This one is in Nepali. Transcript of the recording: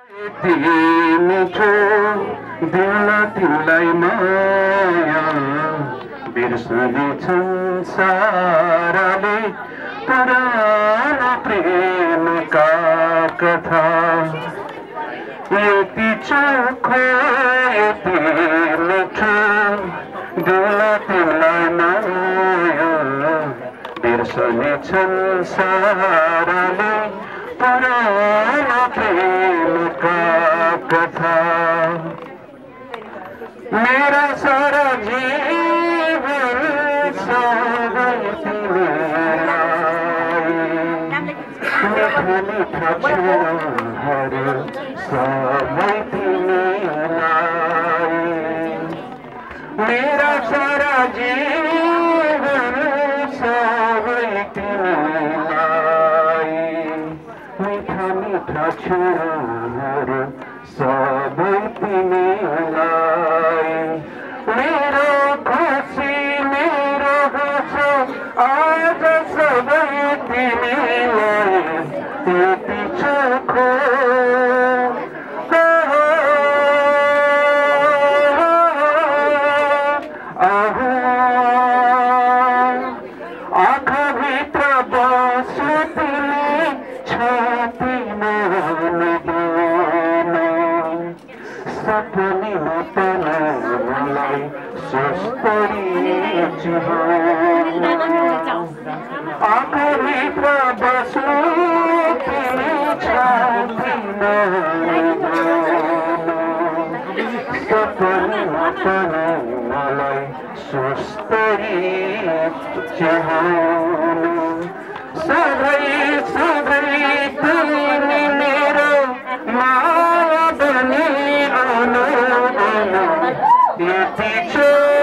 मिठो दिउला तिमीलाई माया बिर्सने संसारले पुरानो प्रेमका कथा यति चोखो यति मिठो दिउला तिमीलाई माया बिर्सने संसारले पुरानो प्रेमका कथा मेरा सारा जीवन सबै तिमीलाई मिठा मिठा क्षणहरू सबै तिमीलाई मेरा सारा जीवन सबै तिमीलाई मिठा मिठा क्षणहरू सबै तिमीलाई मेरो खुसी मेरो खुसी आज सबै तिमीलाई यति चोखो आँखाभित्र बस्यो तिमी छातीमा सपनीमा पनि मलाई सोस्तरी आँखाभित्र बस्यो तिमी छातीमा सपनीमा पनि मलाई सोस्तरी सधैँ सधैँ तिमी मेरो माया बनी आउनु यति